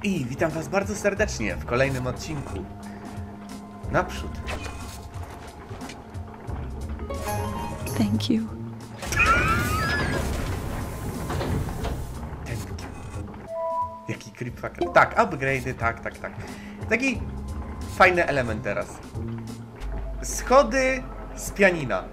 I witam was bardzo serdecznie w kolejnym odcinku. Naprzód. Thank you. Thank you. Jaki creepfucker. Tak, upgrade'y, tak. Taki fajny element teraz. Schody z pianina.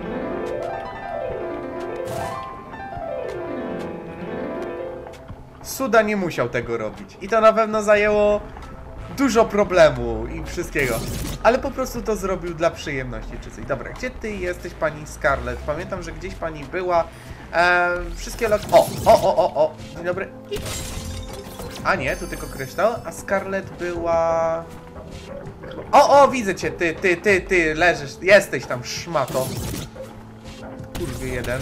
Suda nie musiał tego robić. I to na pewno zajęło dużo problemu i wszystkiego. Ale po prostu to zrobił dla przyjemności czy coś. Dobra, gdzie ty jesteś, pani Scarlet? Pamiętam, że gdzieś pani była. Wszystkie lot... O! Dzień dobry. A nie, tu tylko kryształ. A Scarlet była... O, widzę cię. Ty leżysz. Jesteś tam, szmato. Kurwy jeden.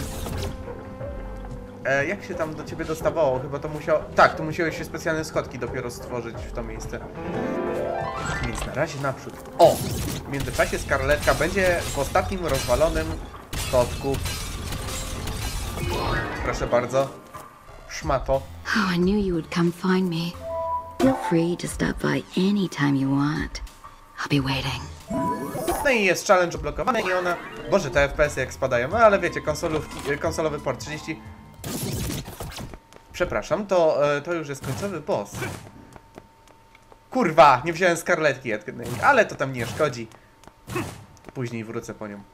Jak się tam do ciebie dostawało? Chyba to musiało... Tak, tu musiałeś się specjalne schodki dopiero stworzyć w to miejsce. Więc na razie naprzód. O! W międzyczasie Scarletka będzie w ostatnim rozwalonym schodku. Proszę bardzo. Szmato. Oh, I knew you would come find me. Feel free to stop by anytime you want. I'll be waiting. No i jest challenge blokowany i ona... Boże, te FPS-y jak spadają. No ale wiecie, konsolowy port 30... Przepraszam, to już jest końcowy boss. Kurwa, nie wziąłem Scarletki, ale to tam nie szkodzi. Później wrócę po nią.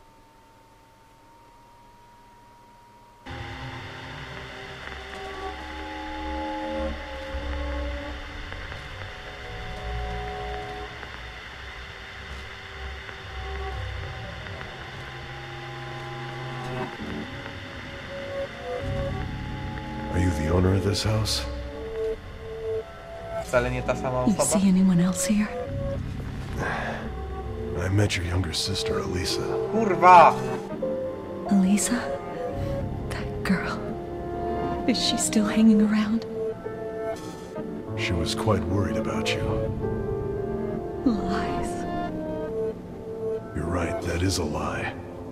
Are you the owner of this house? Wcale nie ta sama You osoba. see anyone else here? I met your younger sister, Elisa. Kurwa! Elisa? That girl. Is she still hanging around? She was quite worried about you. Lies. You're right, that is a lie.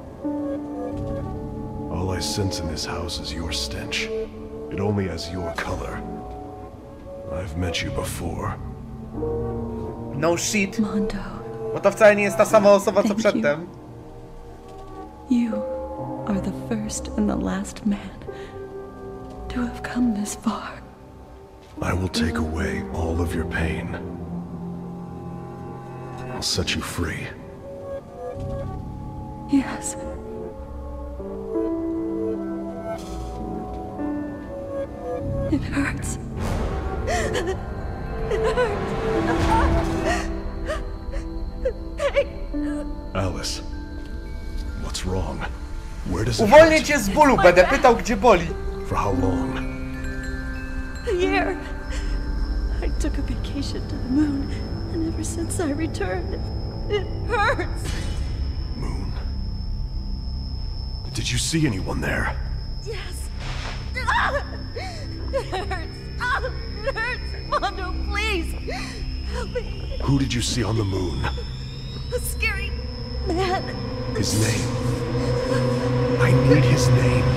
All I sense in this house is your stench. It only has your color. I've met you before. No shit. Mondo, Bo to wcale nie jest ta sama osoba, co Thank przedtem. you are the first and the last man to have come this far. I will take away all of your pain. I'll set you free. Yes. It hurts. Alice, what's wrong? Where does it Uwolnię hurt? cię z bólu, będę pytał, gdzie boli. For how long? A year. I took a vacation to the moon, and ever since I returned, it hurts. Moon. Did you see anyone there? Yes. It hurts. It hurts. Mondo, please. Help me. Who did you see on the moon? A scary man. His name. I need his name.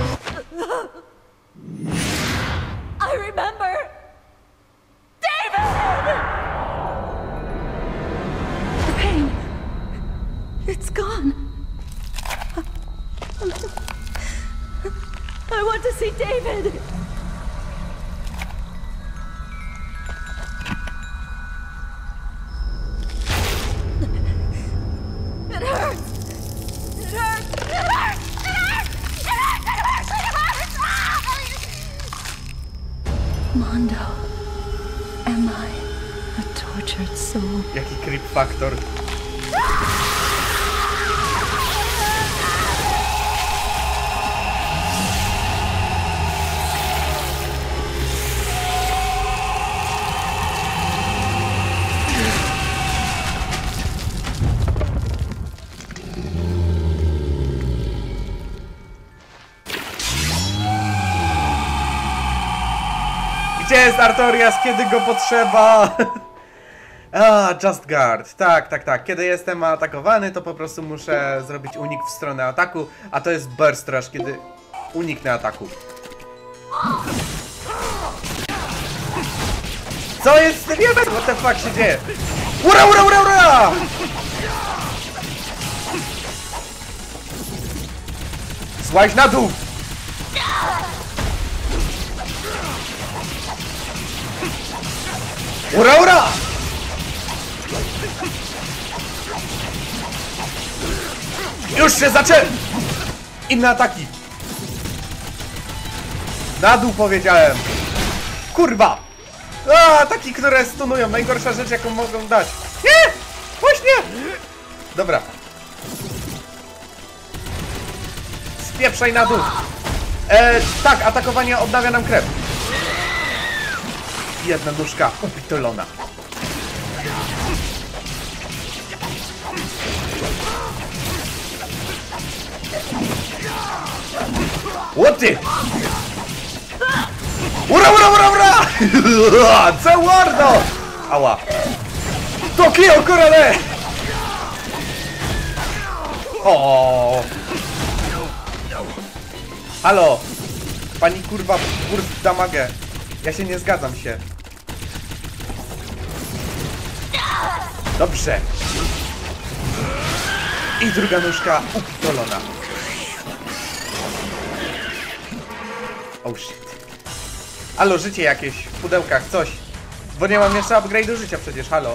I remember. David! The pain. It's gone. I want to see David. It hurts. It hurts. It hurts. It hurts. It hurts. It hurts. It hurts. Mondo, am I a tortured soul? Jaki creep factor. Gdzie jest Artorias, kiedy go potrzeba? Just Guard. Tak. Kiedy jestem atakowany, to po prostu muszę zrobić unik w stronę ataku, a to jest Burst Rush, kiedy uniknę ataku. Co jest z tym jebem? What the fuck się dzieje? Ura, ura, ura, ura! Złaź na dół! Ura, ura! Już się zaczęły! Inne ataki! Na dół powiedziałem! Kurwa! Ataki, które stunują. Najgorsza rzecz, jaką mogą dać. Nie! Właśnie! Dobra. Spieprzaj na dół. Tak, atakowanie odnawia nam krew. Jedna nóżka upitolona. Łoty! Ura, ura, ura, ura! Co wardo! Ała! Tokio Korale! O! Halo! Pani kurwa burst damage. Ja się nie zgadzam się. Dobrze. I druga nóżka upitolona. Oh shit. Halo, życie jakieś w pudełkach, coś. Bo nie mam jeszcze upgrade'u życia przecież, halo.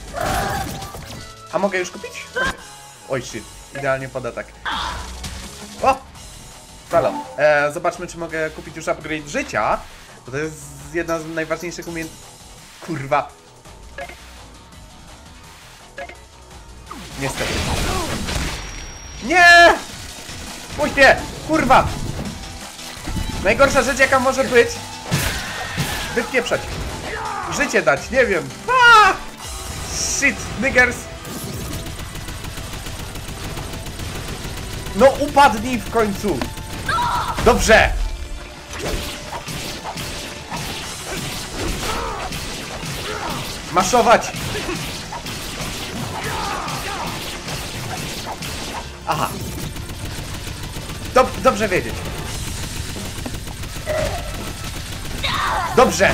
A mogę już kupić? Oj shit, idealnie pod atak. O! Halo, zobaczmy, czy mogę kupić już upgrade życia. Bo to jest jedna z najważniejszych umiejętności. Kurwa. Niestety. Nie! Puść mnie! Kurwa! Najgorsza rzecz, jaka może być, wypieprzać. Życie dać, nie wiem. Shit, niggers. No upadnij w końcu. Dobrze. Maszować. Aha. Dobrze wiedzieć. Dobrze.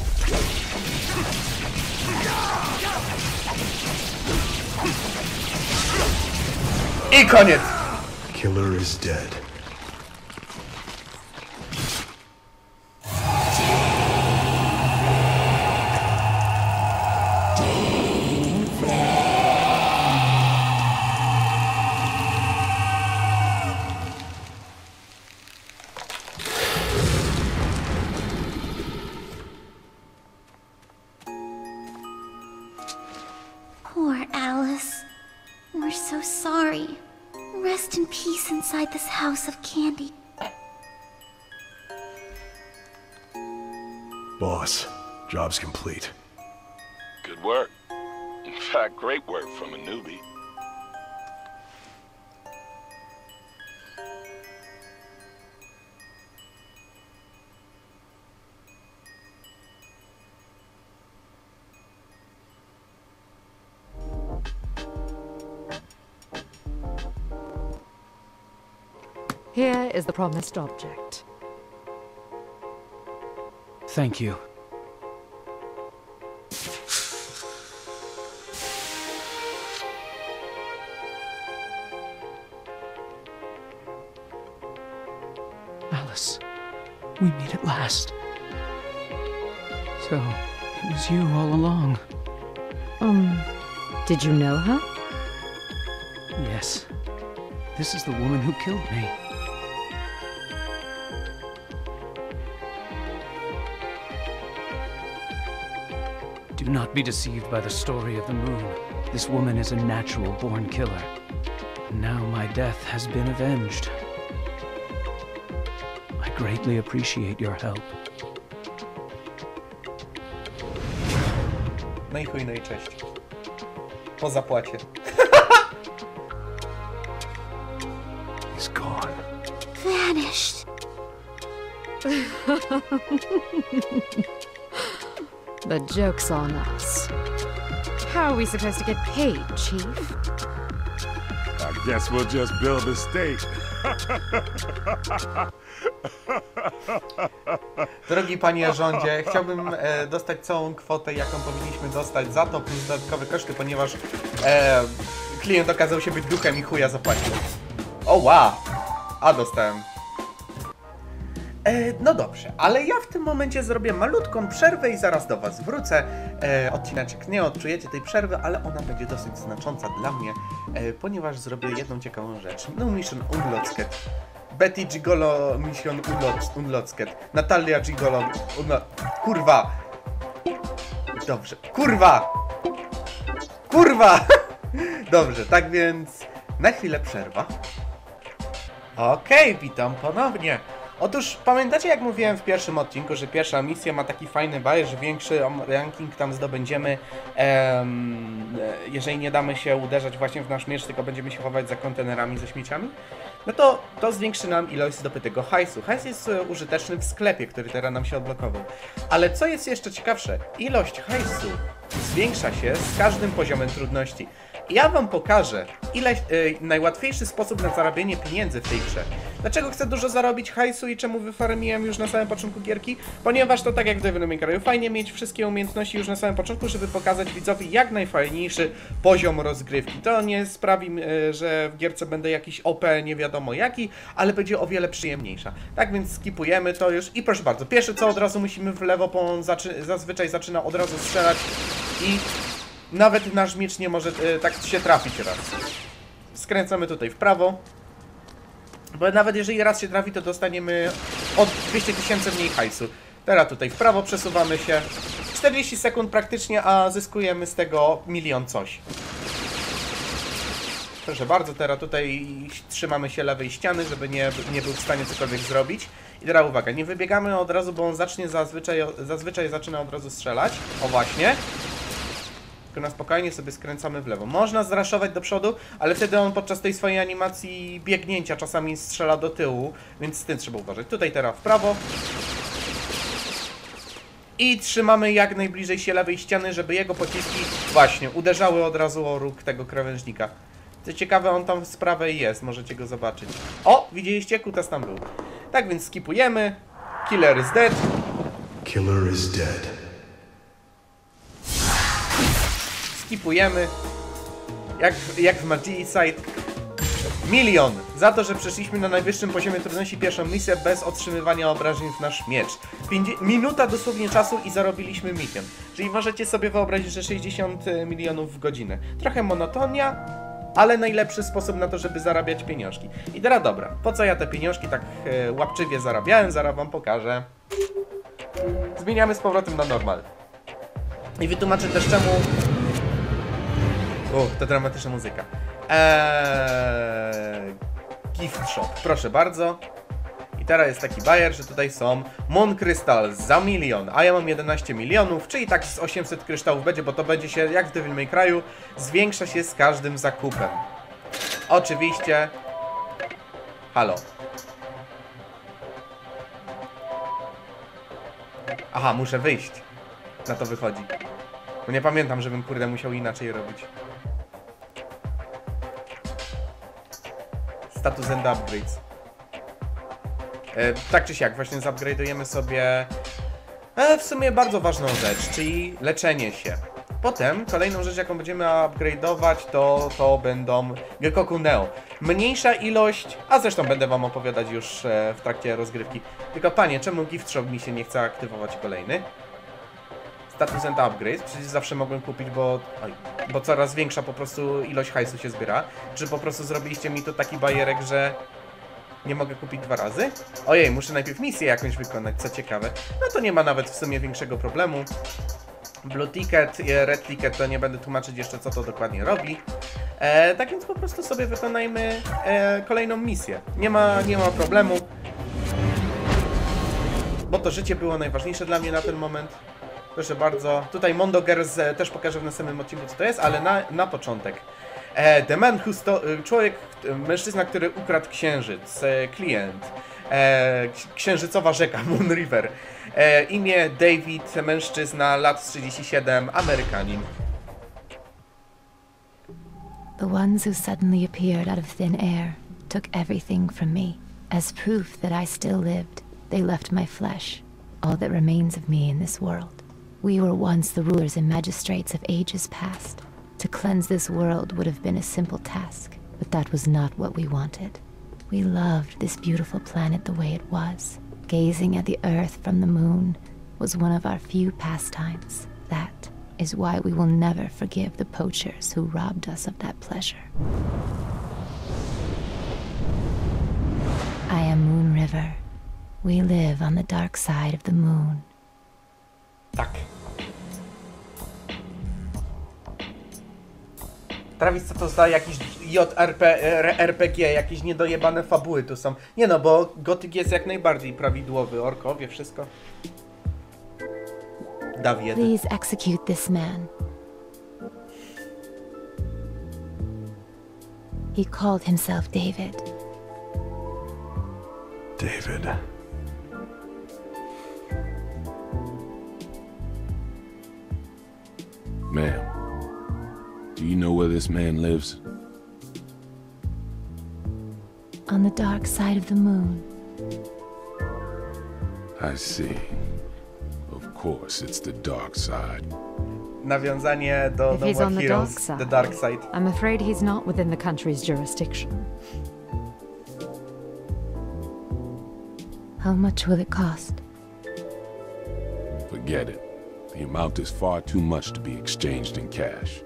I koniec. Killer is dead. Poor Alice. We're so sorry. Rest in peace inside this house of candy. Boss, job's complete. Good work. In fact, great work from a newbie. Here is the promised object. Thank you. Alice, we meet at last. So, it was you all along. Did you know her? Yes. This is the woman who killed me. Do not be deceived by the story of the moon. This woman is a natural-born killer. Now my death has been avenged. I greatly appreciate your help. No i chuj, no i cześć. Po zapłacie. He's gone. Vanished. The joke's on us. How are we supposed to get paid, Chief? I guess we'll just build a state. Drogi panie rządzie, chciałbym dostać całą kwotę, jaką powinniśmy dostać za to, plus dodatkowe koszty, ponieważ klient okazał się być duchem i chuja zapłacił. O wow! A dostałem. No dobrze, ale ja w tym momencie zrobię malutką przerwę i zaraz do was wrócę. Odcineczek nie odczujecie tej przerwy, ale ona będzie dosyć znacząca dla mnie, ponieważ zrobię jedną ciekawą rzecz. No mission unlocked. Betty Gigolo mission unlocked. Natalia Gigolo kurwa! Dobrze. Kurwa! Kurwa! Dobrze, tak więc na chwilę przerwa. Okej, witam ponownie. Otóż pamiętacie, jak mówiłem w pierwszym odcinku, że pierwsza misja ma taki fajny bajer, że większy ranking tam zdobędziemy, jeżeli nie damy się uderzać właśnie w nasz miecz, tylko będziemy się chować za kontenerami ze śmieciami? No to zwiększy nam ilość zdobytego hajsu. Hajs jest użyteczny w sklepie, który teraz nam się odblokował. Ale co jest jeszcze ciekawsze, ilość hajsu zwiększa się z każdym poziomem trudności. I ja wam pokażę najłatwiejszy sposób na zarabianie pieniędzy w tej grze. Dlaczego chcę dużo zarobić hajsu i czemu wyfarmiłem już na samym początku gierki? Ponieważ to tak jak w Devil May Cry, fajnie mieć wszystkie umiejętności już na samym początku, żeby pokazać widzowi jak najfajniejszy poziom rozgrywki. To nie sprawi, że w gierce będę jakiś OP, nie wiadomo jaki, ale będzie o wiele przyjemniejsza. Tak więc skipujemy to już i proszę bardzo, pierwsze co od razu musimy w lewo, bo on zazwyczaj zaczyna od razu strzelać i nawet nasz miecz nie może tak się trafić raz. Skręcamy tutaj w prawo. Bo nawet jeżeli raz się trafi, to dostaniemy od 200 000 mniej hajsu. Teraz tutaj w prawo przesuwamy się. 40 sekund praktycznie, a zyskujemy z tego milion coś. Proszę bardzo, teraz tutaj trzymamy się lewej ściany, żeby nie był w stanie cokolwiek zrobić. I teraz uwaga, nie wybiegamy od razu, bo on zacznie zazwyczaj zaczyna od razu strzelać. O właśnie. Na spokojnie sobie skręcamy w lewo. Można zraszować do przodu, ale wtedy on podczas tej swojej animacji biegnięcia czasami strzela do tyłu, więc z tym trzeba uważać. Tutaj teraz w prawo. I trzymamy jak najbliżej się lewej ściany, żeby jego pociski właśnie uderzały od razu o róg tego krawężnika. Co ciekawe, on tam z prawej jest, możecie go zobaczyć. O, widzieliście? Kutas tam był. Tak więc skipujemy. Killer is dead. Killer is dead. Skipujemy. Jak w Magicite. Milion za to, że przeszliśmy na najwyższym poziomie trudności pierwszą misję bez otrzymywania obrażeń w nasz miecz. Minuta dosłownie czasu i zarobiliśmy milion. Czyli możecie sobie wyobrazić, że 60 milionów w godzinę. Trochę monotonia, ale najlepszy sposób na to, żeby zarabiać pieniążki. I teraz dobra, po co ja te pieniążki tak łapczywie zarabiałem? Zaraz wam pokażę. Zmieniamy z powrotem na normal. I wytłumaczę też czemu... to dramatyczna muzyka. Gift shop, proszę bardzo. I teraz jest taki bajer, że tutaj są Moon Crystal za 1 milion, a ja mam 11 milionów, czyli tak z 800 kryształów będzie, bo to będzie się, jak w Devil May Cry'u, zwiększa się z każdym zakupem. Oczywiście... Halo. Aha, muszę wyjść. Na to wychodzi. Bo nie pamiętam, żebym kurde musiał inaczej robić. Status and upgrades. Tak czy siak, właśnie zupgrade'ujemy sobie w sumie bardzo ważną rzecz, czyli leczenie się. Potem kolejną rzecz, jaką będziemy upgrade'ować, to będą Gekkoku Neo. Mniejsza ilość, a zresztą będę wam opowiadać już w trakcie rozgrywki. Tylko panie, czemu Gift Shop mi się nie chce aktywować kolejny? Status and upgrades, przecież zawsze mogłem kupić, bo coraz większa po prostu ilość hajsu się zbiera. Czy po prostu zrobiliście mi tu taki bajerek, że nie mogę kupić 2 razy? Ojej, muszę najpierw misję jakąś wykonać, co ciekawe. No to nie ma nawet w sumie większego problemu. Blue Ticket, Red Ticket, to nie będę tłumaczyć jeszcze, co to dokładnie robi. Tak więc po prostu sobie wykonajmy kolejną misję. Nie ma problemu. Bo to życie było najważniejsze dla mnie na ten moment. Proszę bardzo. Tutaj Mondo Girls też pokażę w następnym odcinku, co to jest, ale na początek. The man who mężczyzna, który ukradł księżyc. Klient. Księżycowa rzeka, Moon River. Imię David, mężczyzna, lat 37, Amerykanin. The ones who suddenly appeared out of thin air took everything from me. As proof that I still lived, they left my flesh, all that remains of me in this world. We were once the rulers and magistrates of ages past. To cleanse this world would have been a simple task, but that was not what we wanted. We loved this beautiful planet the way it was. Gazing at the Earth from the moon was one of our few pastimes. That is why we will never forgive the poachers who robbed us of that pleasure. I am Moon River. We live on the dark side of the moon. Tak. Travis, co to za jakiś RPG, jakieś niedojebane fabuły tu są. Nie no, bo gotyk jest jak najbardziej prawidłowy. Orkowie, wszystko. Dawied. Please execute this man. He called himself David. David. Ma'am, do you know where this man lives? On the dark side of the moon. I see. Of course, it's the dark side. Nawiązanie do If No he's on More the Heroes, dark side, The Dark Side. I'm afraid he's not within the country's jurisdiction. How much will it cost? Forget it. The amount is far too much to be exchanged in cash.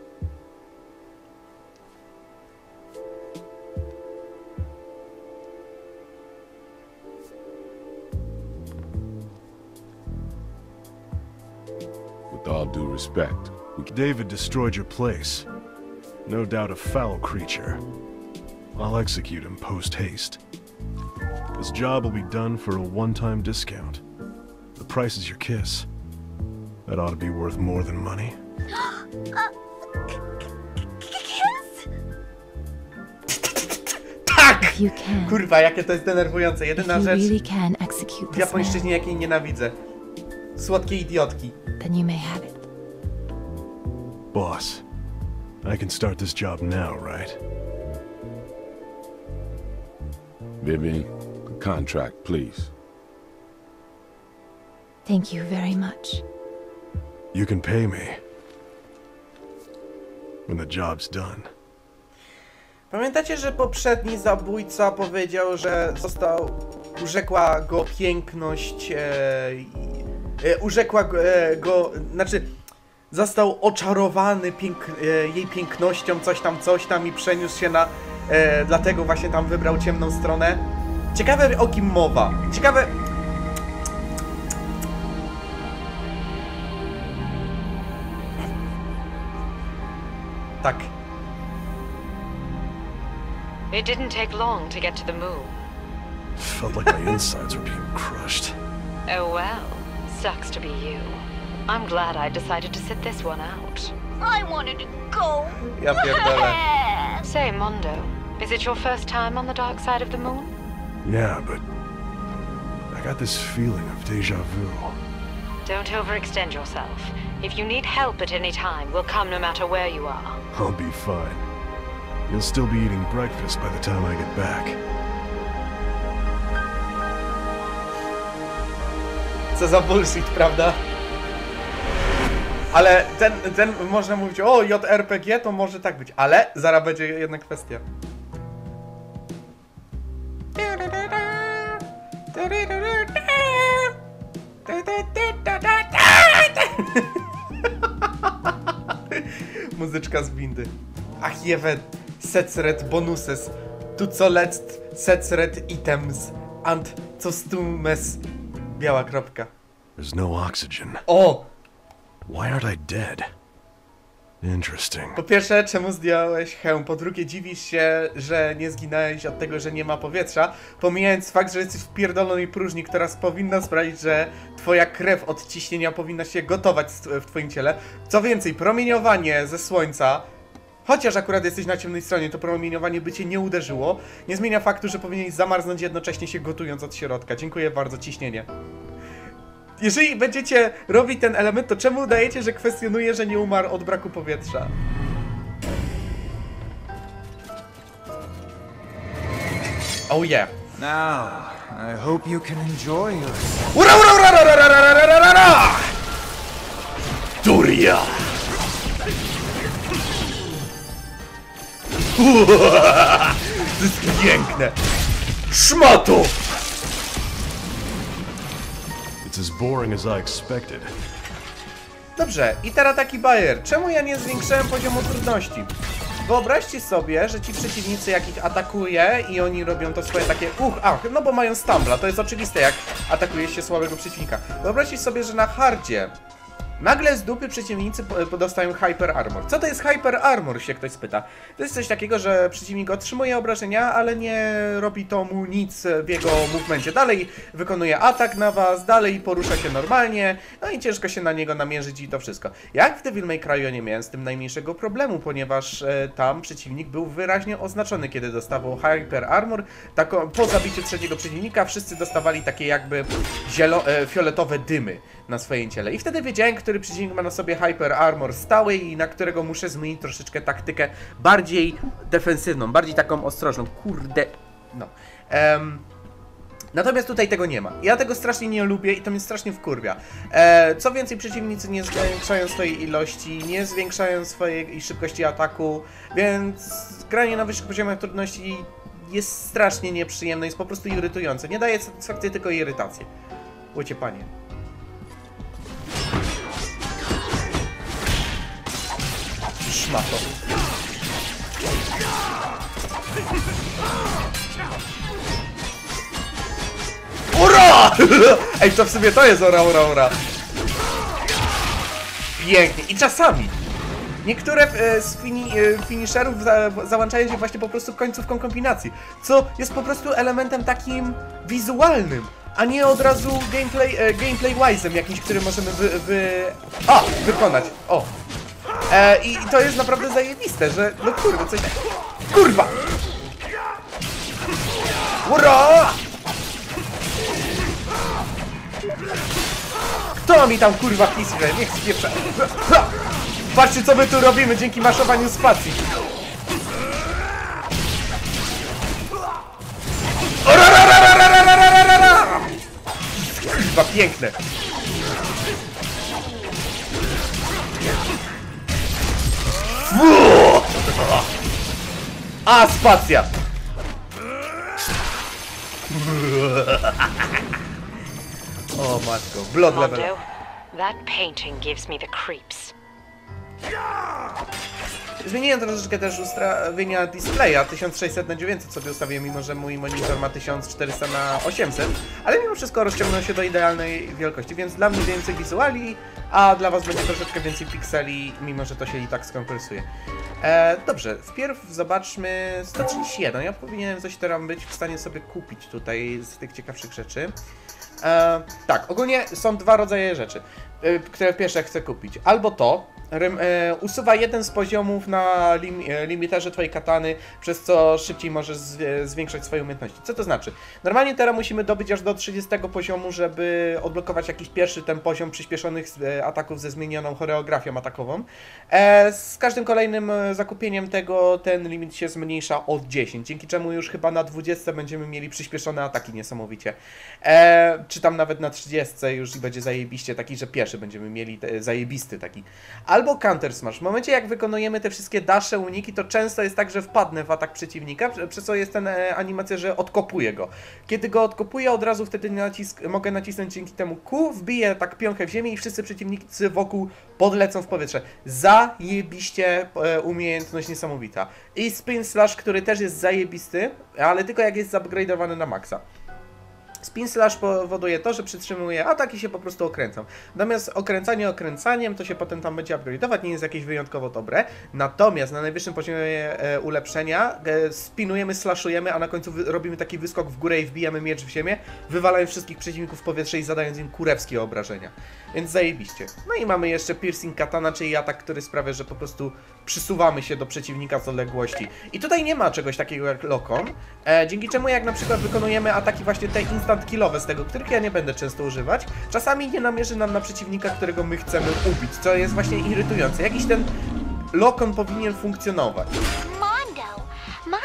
With all due respect, David destroyed your place. No doubt a foul creature. I'll execute him post-haste. This job will be done for a one-time discount. The price is your kiss. That ought to be worth more than money. Kiss? Tak! If you can, Kurwa, jakie to jest denerwujące. if Jedyna you rzecz really can execute w this man, japońszczyźnie, jakiej nienawidzę. Słodkie idiotki. then you may have it. Boss, I can start this job now, right? Vivian, the contract, please. Thank you very much. You can pay me when the job's done. Pamiętacie, że poprzedni zabójca powiedział, że urzekła go piękność, znaczy został oczarowany jej pięknością, coś tam i przeniósł się na, dlatego właśnie tam wybrał ciemną stronę. Ciekawe, o kim mowa. Ciekawe... Tak. It didn't take long to get to the moon. Felt like my insides were being crushed. Oh well, sucks to be you. I'm glad I decided to sit this one out. I wanted to go. Ja pierdolę. Say, Mondo, is it your first time on the dark side of the moon? Yeah, but I got this feeling of deja vu. Don't overextend yourself. If you need help at any time, we'll come no matter where you are. I'll be fine. You'll still be eating breakfast by the time I get back. Co za bullshit, prawda? Ale ten można mówić, o, JRPG to może tak być, ale zaraz będzie jedna kwestia. Muzyczka z windy. Ach jewe, secret bonuses. Tu co letzt secret items. And costumes. Biała kropka. There's no oxygen. O! Why aren't I dead? Interesting. Po pierwsze, czemu zdjąłeś hełm? Po drugie, dziwisz się, że nie zginąłeś od tego, że nie ma powietrza, pomijając fakt, że jesteś w pierdolonej próżni, która powinna sprawić, że twoja krew od ciśnienia powinna się gotować w twoim ciele. Co więcej, promieniowanie ze słońca, chociaż akurat jesteś na ciemnej stronie, to promieniowanie by cię nie uderzyło, nie zmienia faktu, że powinieneś zamarznąć jednocześnie się gotując od środka. Dziękuję bardzo, ciśnienie. Jeżeli będziecie robić ten element, to czemu udajecie, że kwestionuje, że nie umarł od braku powietrza? Oh yeah. Now, I hope you can enjoy yourself. Ura, ura, ura, ura, ura, ura, ura, ura, ura! Turia! To jest piękne! Szmato! It's as boring as I expected. Dobrze, i teraz taki bajer. Czemu ja nie zwiększyłem poziomu trudności? Wyobraźcie sobie, że ci przeciwnicy jak ich atakuje i oni robią to swoje takie no bo mają stumbla, to jest oczywiste jak atakuje się słabego przeciwnika. Wyobraźcie sobie, że na hardzie nagle z dupy przeciwnicy dostają Hyper Armor. Co to jest Hyper Armor, się ktoś spyta. To jest coś takiego, że przeciwnik otrzymuje obrażenia, ale nie robi to mu nic w jego movemencie. Dalej wykonuje atak na was, dalej porusza się normalnie, no i ciężko się na niego namierzyć i to wszystko. Jak w Devil May Cry nie miałem z tym najmniejszego problemu, ponieważ tam przeciwnik był wyraźnie oznaczony, kiedy dostawał Hyper Armor. Po zabiciu trzeciego przeciwnika wszyscy dostawali takie jakby fioletowe dymy na swoim ciele. I wtedy wiedziałem, który przeciwnik ma na sobie Hyper Armor stały i na którego muszę zmienić troszeczkę taktykę bardziej defensywną, bardziej taką ostrożną. Kurde, no. Natomiast tutaj tego nie ma. Ja tego strasznie nie lubię i to mnie strasznie wkurwia. Co więcej, przeciwnicy nie zwiększają swojej ilości, nie zwiększają swojej szybkości ataku, więc granie na wyższych poziomach trudności jest strasznie nieprzyjemne, jest po prostu irytujące. Nie daje satysfakcji, tylko irytację. Łocie panie. Szmato. Ura! Ej, to w sumie to jest ora. Pięknie. I czasami niektóre z finisherów załączają się właśnie po prostu końcówką kombinacji, co jest po prostu elementem takim wizualnym, a nie od razu gameplay-wise'em jakimś, który możemy wykonać. O! I to jest naprawdę zajebiste, że no kurwa, coś tak... Kurwa! Ura! Kto mi tam kurwa pisuje? Niech spieprza. Patrzcie, co my tu robimy dzięki maszowaniu spacji. Kurwa, piękne. A, spacja! O matko, blood level. Mondo, that painting gives me the creeps. Zmieniłem troszeczkę też ustawienia displaya 1600 na 900 sobie ustawiłem, mimo że mój monitor ma 1400 na 800, ale mimo wszystko rozciągnął się do idealnej wielkości, więc dla mnie więcej wizuali, a dla was będzie troszeczkę więcej pikseli, mimo że to się i tak skompresuje. Dobrze, wpierw zobaczmy 131. Ja powinienem coś teraz być w stanie sobie kupić tutaj z tych ciekawszych rzeczy. Tak, ogólnie są dwa rodzaje rzeczy, które pierwsze chcę kupić. Albo to usuwa jeden z poziomów na limiterze twojej katany, przez co szybciej możesz zwiększać swoje umiejętności. Co to znaczy? Normalnie teraz musimy dobyć aż do 30 poziomu, żeby odblokować jakiś pierwszy ten poziom przyspieszonych ataków ze zmienioną choreografią atakową. Z każdym kolejnym zakupieniem tego ten limit się zmniejsza o 10, dzięki czemu już chyba na 20 będziemy mieli przyspieszone ataki niesamowicie. Czy tam nawet na 30 już będzie zajebiście taki, że pierwszy będziemy mieli zajebisty taki. Albo Counter Smash. W momencie jak wykonujemy te wszystkie dasze, uniki, to często jest tak, że wpadnę w atak przeciwnika, przez co jest ten animacja, że odkopuję go. Kiedy go odkopuję, od razu wtedy mogę nacisnąć dzięki temu Q, wbiję tak piąchę w ziemię i wszyscy przeciwnicy wokół podlecą w powietrze. Zajebiście umiejętność niesamowita. I Spin Slash, który też jest zajebisty, ale tylko jak jest zupgrade'owany na maksa. Spin Slash powoduje to, że przytrzymuje atak i się po prostu okręcam. Natomiast okręcanie okręcaniem to się potem tam będzie upgrade'ować, nie jest jakieś wyjątkowo dobre. Natomiast na najwyższym poziomie ulepszenia spinujemy, slashujemy, a na końcu robimy taki wyskok w górę i wbijamy miecz w ziemię, wywalając wszystkich przeciwników w powietrze i zadając im kurewskie obrażenia. Więc zajebiście. No i mamy jeszcze Piercing Katana, czyli atak, który sprawia, że po prostu przysuwamy się do przeciwnika z odległości. I tutaj nie ma czegoś takiego jak Lokon, dzięki czemu jak na przykład wykonujemy ataki właśnie te instant killowe z tego, których ja nie będę często używać, czasami nie namierzy nam na przeciwnika, którego my chcemy ubić, co jest właśnie irytujące. Jakiś ten Lokon powinien funkcjonować. Mondo, my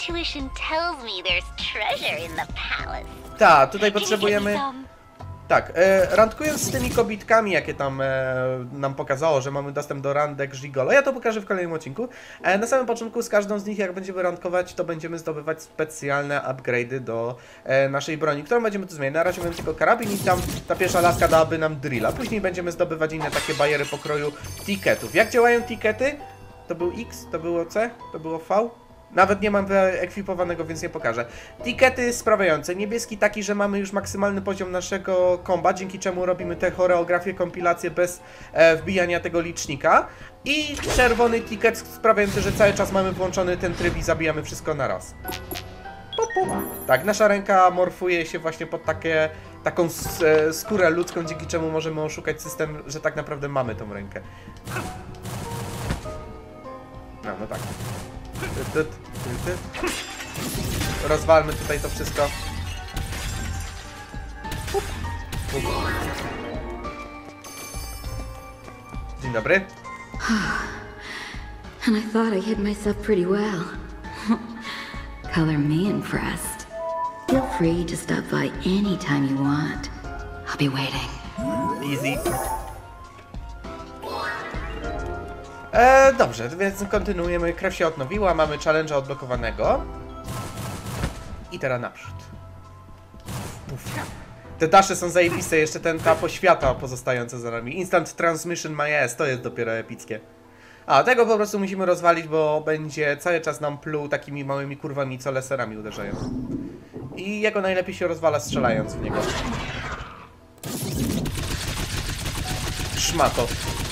intuition tells me there's treasure in the palace. Tak, tutaj potrzebujemy... Tak, randkując z tymi kobitkami, jakie tam nam pokazało, że mamy dostęp do randek Gigolo, ja to pokażę w kolejnym odcinku. Na samym początku z każdą z nich, jak będziemy randkować, to będziemy zdobywać specjalne upgrade'y do naszej broni, którą będziemy tu zmieniać. Na razie mamy tylko karabin i tam ta pierwsza laska dałaby nam drilla. Później będziemy zdobywać inne takie bariery pokroju ticketów. Jak działają tickety? To był X, to było C, to było V? Nawet nie mam wyekwipowanego, więc nie pokażę. Tickety sprawiające. Niebieski taki, że mamy już maksymalny poziom naszego komba, dzięki czemu robimy te choreografie, kompilacje bez wbijania tego licznika. I czerwony ticket sprawiający, że cały czas mamy włączony ten tryb i zabijamy wszystko na raz. Tak, nasza ręka morfuje się właśnie pod taką skórę ludzką, dzięki czemu możemy oszukać system, że tak naprawdę mamy tą rękę. No tak. Rozwalmy tutaj to wszystko. Dzień dobry. And I thought I hid myself pretty well. Color me impressed. Feel free to stop by anytime you want. I'll be waiting. Easy. Dobrze, więc kontynuujemy. Krew się odnowiła, mamy challenge'a odblokowanego. I teraz naprzód. Puf. Te dasze są zajebiste, jeszcze ta poświata pozostająca za nami. Instant Transmission My Ass, to jest dopiero epickie. A, tego po prostu musimy rozwalić, bo będzie cały czas nam pluł takimi małymi kurwami, co laserami uderzają. I jego najlepiej się rozwala strzelając w niego. Szmato.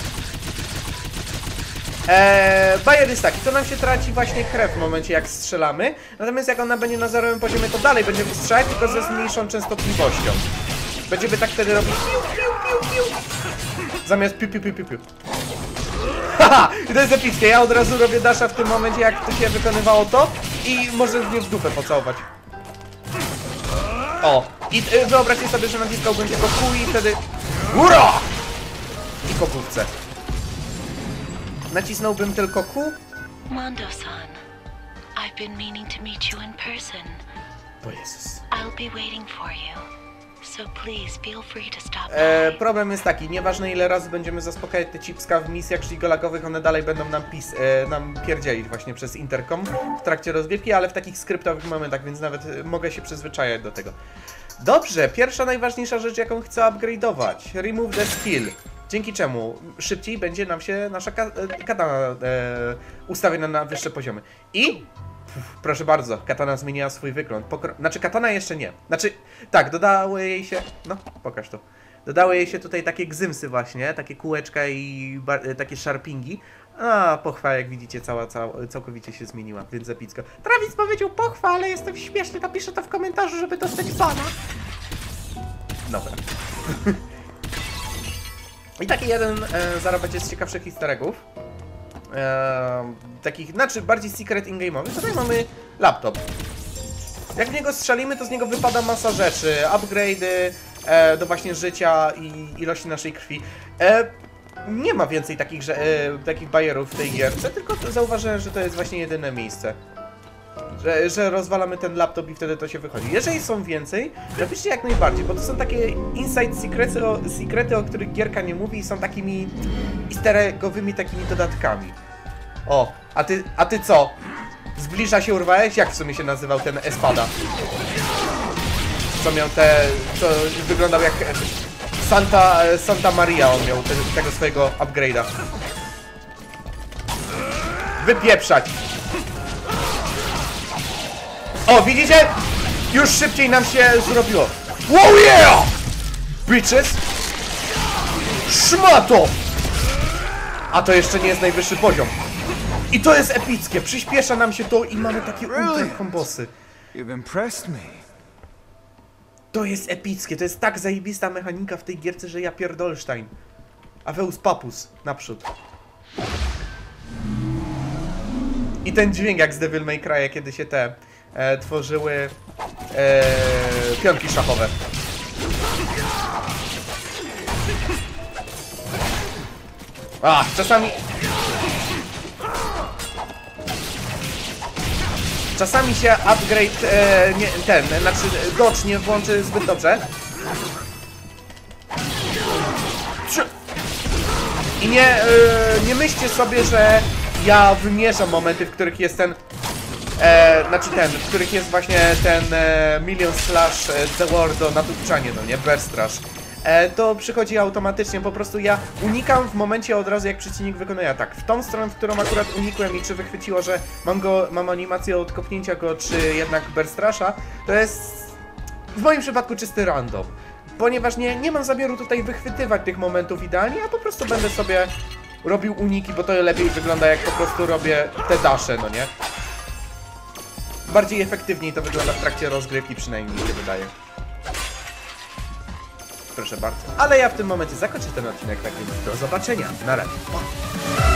Bajer jest taki, to nam się traci właśnie krew w momencie jak strzelamy. Natomiast jak ona będzie na zerowym poziomie, to dalej będziemy strzelać, tylko ze zmniejszoną częstotliwością. Będziemy tak wtedy robić piu, piu, piu, piu. Zamiast piu, piu, piu, piu, piu. Haha! I to jest epickie, ja od razu robię dasha w tym momencie, jak to się wykonywało to. I może mnie w dupę pocałować. O! I wyobraźcie sobie, że naciskałbym tylko Q i wtedy... Ura! I po główce. Nacisnąłbym tylko Q. Mondo-san, I've been meaning to meet you in person. O Jezus. I'll be waiting for you. So please feel free to stop by. Problem jest taki, nieważne ile razy będziemy zaspokajać te cipska w misjach gigolagowych, one dalej będą nam pierdzielić właśnie przez interkom w trakcie rozgrywki, ale w takich skryptowych momentach, więc nawet mogę się przyzwyczajać do tego. Dobrze, pierwsza najważniejsza rzecz, jaką chcę upgrade'ować. Remove the skill. Dzięki czemu szybciej będzie nam się nasza katana ustawiona na wyższe poziomy. I proszę bardzo, katana zmieniła swój wygląd. Znaczy katana jeszcze nie. Znaczy, tak, dodały jej się... No, pokaż to. Dodały jej się tutaj takie gzymsy właśnie, takie kółeczka i takie szarpingi. A, pochwała, jak widzicie, całkowicie się zmieniła, więc epicko. Travis powiedział pochwała, ale jestem śmieszny, napiszę to w komentarzu, żeby dostać bana. Dobra. I taki jeden zaraz będzie z ciekawszych easter eggów. Takich, znaczy bardziej secret in-game'owych. Tutaj mamy laptop. Jak w niego strzelimy, to z niego wypada masa rzeczy. Upgrade'y do właśnie życia i ilości naszej krwi. Nie ma więcej takich bajerów w tej gierce, tylko zauważyłem, że to jest właśnie jedyne miejsce. Że rozwalamy ten laptop i wtedy to się wychodzi. Jeżeli są więcej, napiszcie jak najbardziej, bo to są takie inside sekrety, o których gierka nie mówi i są takimi easter eggowymi takimi dodatkami. O, a ty co? Zbliża się urwałeś? Jak w sumie się nazywał ten Espada? Co miał co wyglądał jak Santa Maria, on miał tego swojego upgrade'a. Wypieprzać! O, widzicie? Już szybciej nam się zrobiło. Wow, yeah! Bitches! Szmato! A to jeszcze nie jest najwyższy poziom. I to jest epickie. Przyspiesza nam się to i mamy takie ultra kombosy. To jest epickie. To jest tak zajebista mechanika w tej gierce, że ja pierdolstein. Aveus Papus. Naprzód. I ten dźwięk jak z Devil May Cry, kiedy się tworzyły pionki szachowe. A, czasami... Czasami się upgrade, znaczy dodge nie włączy zbyt dobrze. I nie myślcie sobie, że ja wymierzam momenty, w których jest ten, w których jest właśnie ten Million Slash The Wardo natupczanie, no nie, Berstrash. To przychodzi automatycznie, po prostu ja unikam w momencie od razu, jak przeciwnik wykonuje atak. W tą stronę, w którą akurat unikłem i czy wychwyciło, że mam animację od kopnięcia go, czy jednak Berstrasha, to jest w moim przypadku czysty random. Ponieważ nie mam zamiaru tutaj wychwytywać tych momentów idealnie, a po prostu będę sobie robił uniki, bo to lepiej wygląda, jak po prostu robię te dasze, no nie? Bardziej efektywniej to wygląda w trakcie rozgrywki, przynajmniej mi się wydaje. Proszę bardzo. Ale ja w tym momencie zakończę ten odcinek, tak więc do zobaczenia. Na razie. Pa.